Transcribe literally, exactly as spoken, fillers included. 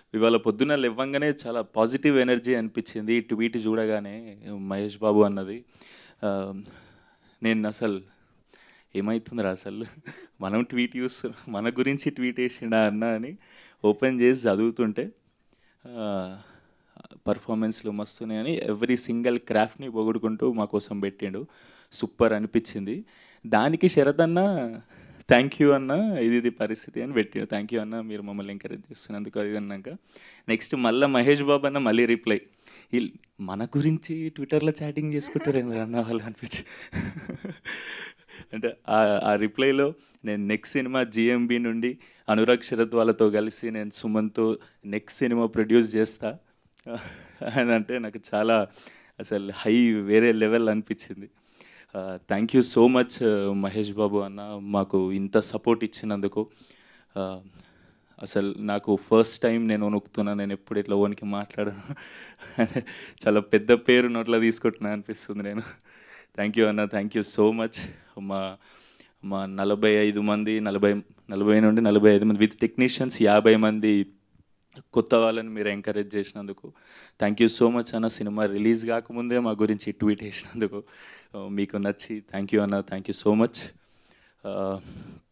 ఇవాళ పొద్దున్న లేవంగానే చాలా పాజిటివ్ ఎనర్జీ అనిపించింది. ఈ ట్వీట్ చూడగానే మహేష్ బాబు అన్నది. ఆహ్, నేను అసలు ఏమైతుందిరా అసలు మనం ట్వీట్ చూస్తున్నాం, మన గురించి ట్వీట్ చేసిండా అన్న అని ఓపెన్ చేసి చదువుతుంటే పర్ఫార్మెన్స్లు మస్తున్నాయని ఎవ్రీ సింగిల్ క్రాఫ్ట్ని పొగుడుకుంటూ మా కోసం పెట్టిండు. సూపర్ అనిపించింది. దానికి శరత్ అన్న థ్యాంక్ యూ అన్న, ఇది ఇది పరిస్థితి అని పెట్టిండు. థ్యాంక్ యూ అన్న, మీరు మమ్మల్ని ఎంకరేజ్ చేస్తున్నందుకు అది అన్నాక నెక్స్ట్ మళ్ళీ మహేష్ బాబు అన్న మళ్ళీ రిప్లై, వీళ్ళు మన గురించి ట్విట్టర్లో చాటింగ్ చేసుకుంటారు ఏందన్న వాళ్ళు అనిపించి అంటే ఆ రిప్లైలో నేను నెక్స్ట్ సినిమా జిఎంబి నుండి అనురాగ్ శరత్ వాళ్ళతో కలిసి నేను సుమన్తో నెక్స్ట్ సినిమా ప్రొడ్యూస్ చేస్తా అని అంటే నాకు చాలా అసలు హై వేరే లెవెల్ అనిపించింది. Thank you so much Mahesh Babu అన్న, మాకు ఇంత సపోర్ట్ ఇచ్చినందుకు. అసలు నాకు ఫస్ట్ టైం నేను వణుకుతున్నా, నేను ఎప్పుడు ఇట్లా వణికి మాట్లాడను, చాలా పెద్ద పేరు నోట్లో తీసుకుంటున్నా అనిపిస్తుంది నేను. థ్యాంక్ యూ అన్న, థ్యాంక్ యూ సో మచ్. మా మా నలభై ఐదు మంది నలభై నలభై నుండి నలభై ఐదు మంది విత్ టెక్నీషియన్స్ యాభై మంది కొత్త వాళ్ళని మీరు ఎంకరేజ్ చేసినందుకు థ్యాంక్ యూ సో మచ్ అన్న. సినిమా రిలీజ్ కాకముందే మా గురించి ట్వీట్ చేసినందుకు మీకు నచ్చి థ్యాంక్ యూ అన్న, థ్యాంక్ యూ సో మచ్.